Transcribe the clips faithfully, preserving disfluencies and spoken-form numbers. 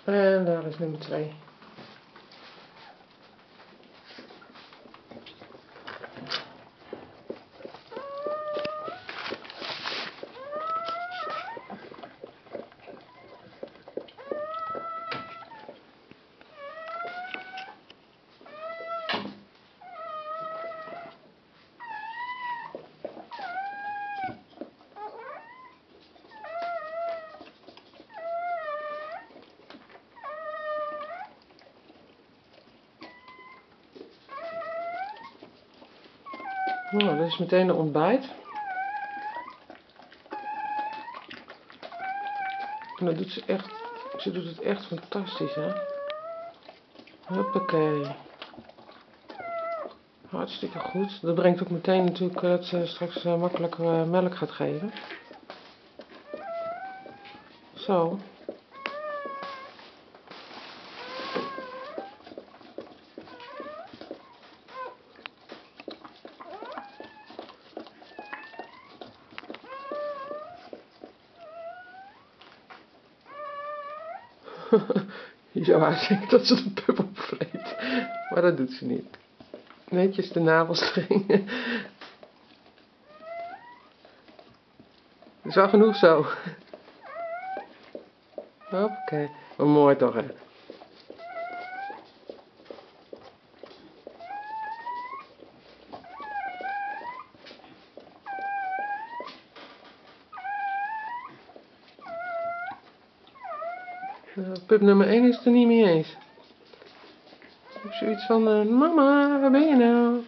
En daar is nummer twee. Nou, dat is meteen de ontbijt. En dat doet ze echt, ze doet het echt fantastisch, hè. Hoppakee. Hartstikke goed. Dat brengt ook meteen natuurlijk dat ze straks uh, makkelijk uh, melk gaat geven. Zo. Je zou haast denken dat ze de pup opvreet. Maar dat doet ze niet. Netjes de navelstreng. Dat is wel genoeg zo. Oké. Maar mooi toch, hè? Uh, pup nummer één is het er niet mee eens. Ik heb zoiets van, uh, mama, waar ben je nou?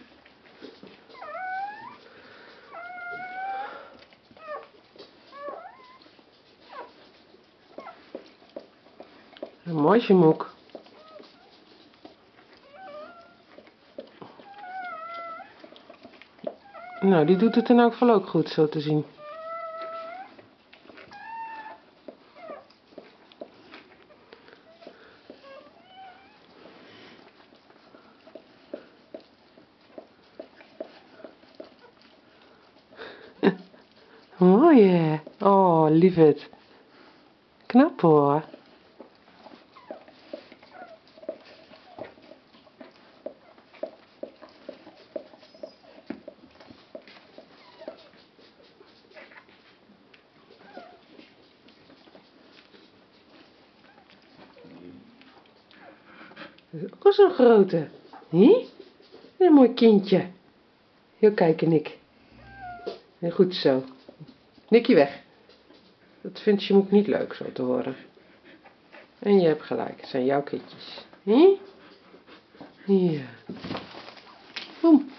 Een mooie moek. Nou, die doet het in elk geval ook goed, zo te zien. Mooi hè? Oh, lieverd. Knap hoor. Dat is ook zo'n grote. Hm? Een mooi kindje. Heel kijken, Nick. En goed zo. Nikkie weg. Dat vindt je moek niet leuk zo te horen. En je hebt gelijk, het zijn jouw kindjes. Hm? Ja. Boem.